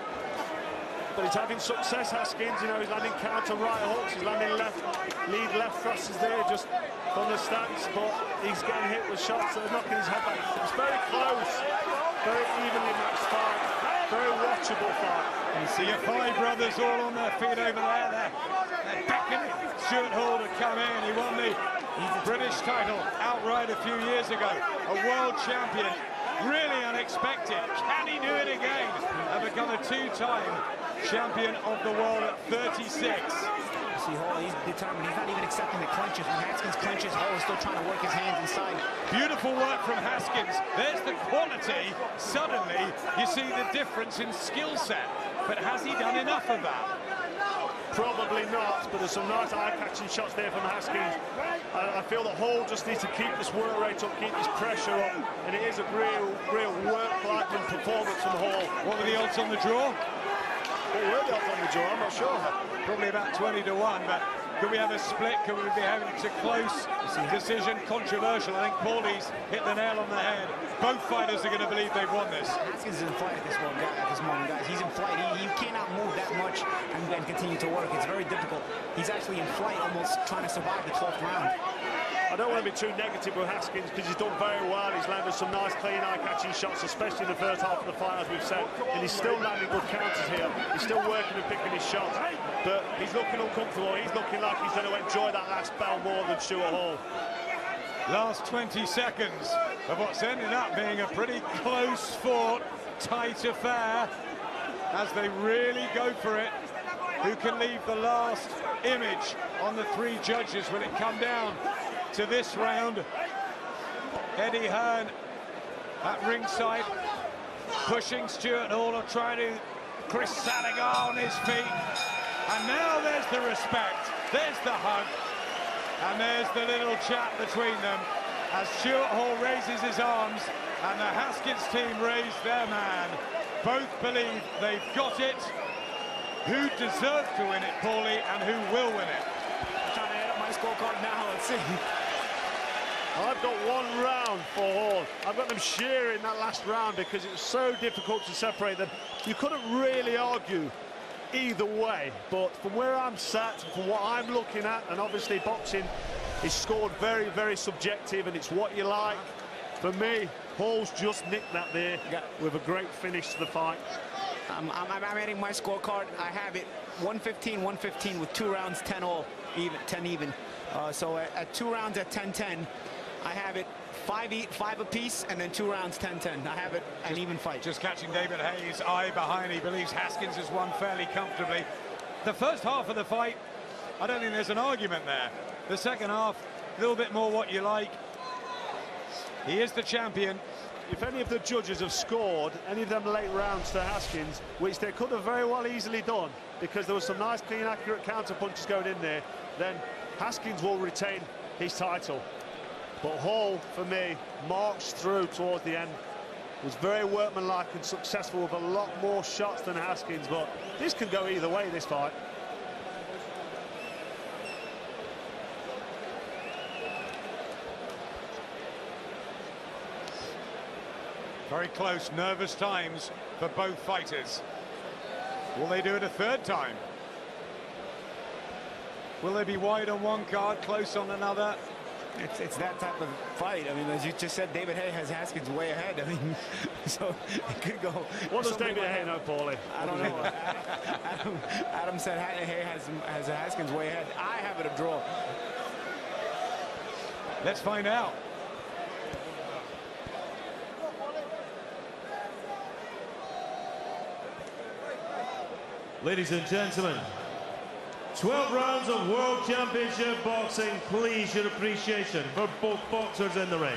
But he's having success, Haskins. You know, he's landing counter right hooks, he's landing left, lead left thrusters there, just from the stance, but he's getting hit with shots that are knocking his head back. It's very close, very evenly matched fight, very watchable fight. You see your five brothers all on their feet over there. They're, they're beckoning Stuart Hall to come in. He won the British title outright a few years ago. A world champion. Really unexpected. Can he do it again and become a two-time champion of the world at thirty-six? See Hall, he's determined. He's not even accepting the clinches. When Haskins clinches, Hall is still trying to work his hands inside. Beautiful work from Haskins. There's the quality. Suddenly, you see the difference in skill set. But has he done enough of that? Probably not, but there's some nice eye-catching shots there from Haskins. I, I feel that Hall just needs to keep this work rate up, keep this pressure up, and it is a real, real work-like performance from Hall. What were the odds on the draw? What were the odds on the draw? I'm not sure. Probably about twenty to one, but could we have a split? Could we be having a close decision? Controversial. I think Paulie's hit the nail on the head. Both fighters are going to believe they've won this. Haskins is in flight at this moment, at this moment, guys. He's in flight. He, you cannot move that much and then continue to work. It's very difficult. He's actually in flight, almost trying to survive the twelfth round. I don't want to be too negative with Haskins because he's done very well. He's landed some nice, clean, eye-catching shots, especially in the first half of the fight, as we've said. And he's still landing good counters here. He's still working and picking his shots. But he's looking uncomfortable. He's looking like he's going to enjoy that last bell more than Stuart Hall. Last twenty seconds of what's ended up being a pretty close-fought, tight affair as they really go for it. Who can leave the last image on the three judges? Will it come down to this round? Eddie Hearn at ringside, pushing Stuart Hall, or trying to Chris Sanagar on his feet. And now there's the respect, there's the hug, and there's the little chat between them as Stuart Hall raises his arms and the Haskins team raise their man. Both believe they've got it. Who deserves to win it, Paulie, and who will win it? I'm trying to add up my scorecard now. Let's see. I've got one round for Hall. I've got them sharing that last round because it was so difficult to separate them. You couldn't really argue either way, but from where I'm sat, from what I'm looking at, and obviously boxing is scored very, very subjective, and it's what you like. For me, Hall's just nicked that there Yeah. with a great finish to the fight. I'm, I'm, I'm adding my scorecard. I have it one fifteen, one fifteen with two rounds, ten all, even, ten even. Uh, so at, at two rounds at ten ten, I have it five, eat, five apiece, and then two rounds ten ten. I have it an even fight. Just catching David Hayes' eye behind. He believes Haskins has won fairly comfortably. The first half of the fight, I don't think there's an argument there. The second half, a little bit more what you like. He is the champion. If any of the judges have scored any of them late rounds to Haskins, which they could have very well easily done, because there was some nice, clean, accurate counter punches going in there, then Haskins will retain his title. But Hall, for me, marched through towards the end, was very workmanlike and successful with a lot more shots than Haskins, but this can go either way, this fight. Very close, nervous times for both fighters. Will they do it a third time? Will they be wide on one card, close on another? It's, it's that type of fight. I mean, as you just said, David Haye has Haskins way ahead. I mean, so it could go. What does David Haye know, Paulie? I don't know. Adam, Adam said Haye has, has Haskins way ahead. I have it a draw. Let's find out. Ladies and gentlemen, twelve rounds of World Championship Boxing. Please your appreciation for both boxers in the ring.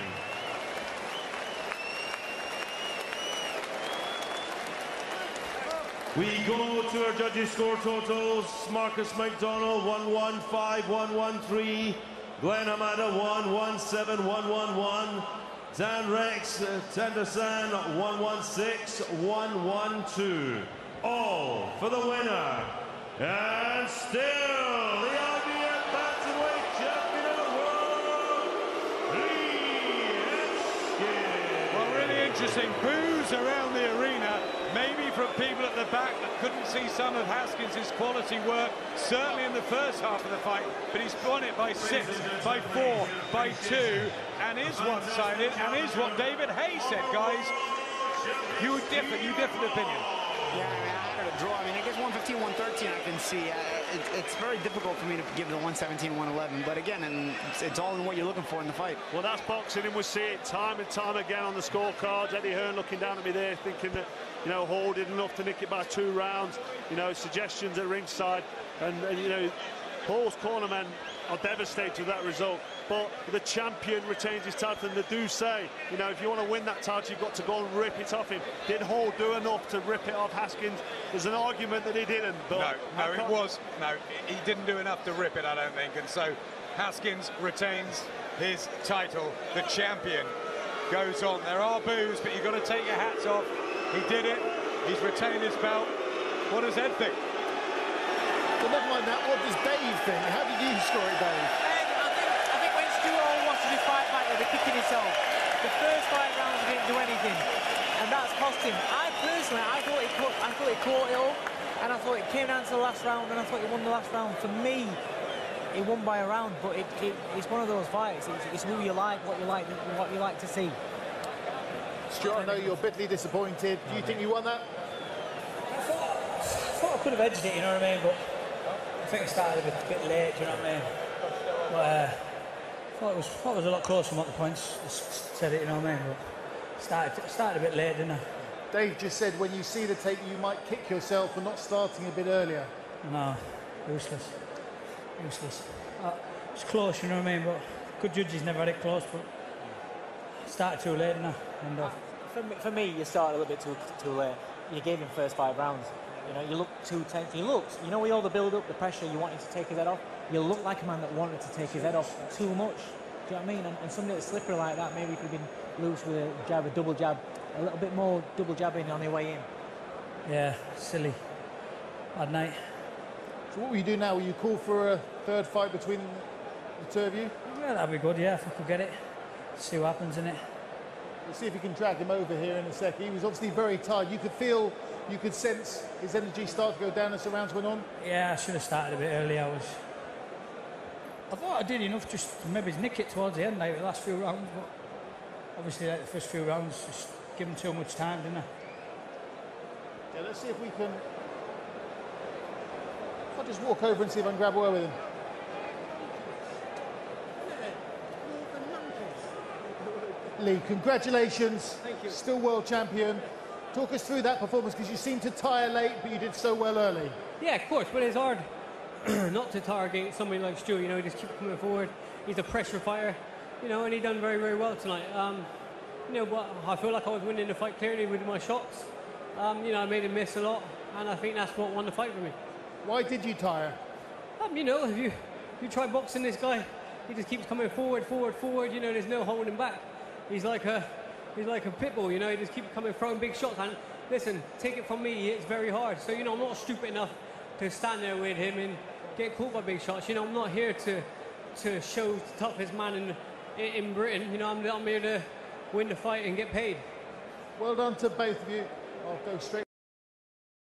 We go to our judges' score totals. Marcus McDonald, one one five, one one three. Glenn Amada, one one seven, one one one. Dan Rex Tenderson, one one six, one one two. All for the winner. And still the I B F Bantamweight champion of the world, Lee Haskins. Well, really interesting. Boos around the arena, maybe from people at the back that couldn't see some of Haskins' quality work, certainly in the first half of the fight, but he's won it by six, by four, by two, and is one-sided, and is what David Haye said, guys. You differ, you different opinion. Yeah, I mean, I had a draw. I mean, I guess one fifteen, one thirteen I can see. Uh, it, it's very difficult for me to give the one seventeen, one eleven. But again, and it's, it's all in what you're looking for in the fight. Well, that's boxing, and we see it time and time again on the scorecards. Eddie Hearn looking down at me there, thinking that, you know, Hall did enough to nick it by two rounds. You know, suggestions at ringside. And, and you know, Hall's cornermen are devastated with that result. But the champion retains his title, and they do say, you know, if you want to win that title, you've got to go and rip it off him. Did Hall do enough to rip it off Haskins? There's an argument that he didn't. But no, no, it was. No, he didn't do enough to rip it, I don't think. And so Haskins retains his title. The champion goes on. There are boos, but you've got to take your hats off. He did it. He's retained his belt. What does Ed think? Well, never mind that. What does Dave think? How did you score it, Dave? His fight back, he'll be kicking himself. The first five rounds he didn't do anything, and that's cost him. I personally, I thought he caught, I thought he caught it all, and I thought it came down to the last round, and I thought he won the last round. For me, he won by a round, but it, it, it's one of those fights. It's, it's who you like, what you like, what you like to see. Stuart, I know you're bitterly disappointed. Do you think you won that? I thought, I thought I could have edged it, you know what I mean, but I think it started a bit, a bit late, do you know what I mean? But, uh, I thought it was, thought it was a lot closer from what the points said it, you know what I mean? But started, started a bit late, didn't I? Dave just said when you see the tape, you might kick yourself for not starting a bit earlier. No, useless. Useless. Uh, it's close, you know what I mean? But good judges never had it close, but started too late, didn't I? And, uh, for, me, for me, you started a little bit too, too late. You gave him first five rounds. You know, you looked too tense. You looked, you know, with all the build-up, the pressure, you wanted to take his head off. You look like a man that wanted to take his head off too much. Do you know what I mean? And, and somebody that's slippery like that, maybe if you've been loose with a jab, a double jab, a little bit more double jabbing on your way in. Yeah, silly. Bad night. So what will you do now? Will you call for a third fight between the two of you? Yeah, that'd be good, yeah, if I could get it. See what happens in it. We'll see if you can drag him over here in a sec. He was obviously very tired. You could feel, you could sense his energy start to go down as the rounds went on. Yeah, I should have started a bit earlier. I was... I thought I did enough just to maybe nick it towards the end, like the last few rounds, but obviously like the first few rounds, just give him too much time, didn't I? Yeah, let's see if we can... I'll just walk over and see if I can grab away with him. Lee, congratulations. Thank you. Still world champion. Talk us through that performance, because you seemed to tire late, but you did so well early. Yeah, of course, but it's hard not to target somebody like Stu. You know, he just keeps coming forward. He's a pressure fighter. you know, and he done very, very well tonight. Um, you know, but I feel like I was winning the fight clearly with my shots. Um, you know, I made him miss a lot, and I think that's what won the fight for me. Why did you tire? Um, you know, if you if you try boxing this guy, he just keeps coming forward, forward, forward. You know, there's no holding him back. He's like a he's like a pit bull. You know, he just keeps coming, throwing big shots. And listen, take it from me, it's very hard. So you know, I'm not stupid enough to stand there with him and get caught by big shots. You know, I'm not here to to show the toughest man in in Britain. You know, I'm I'm here to win the fight and get paid. Well done to both of you. I'll go straight.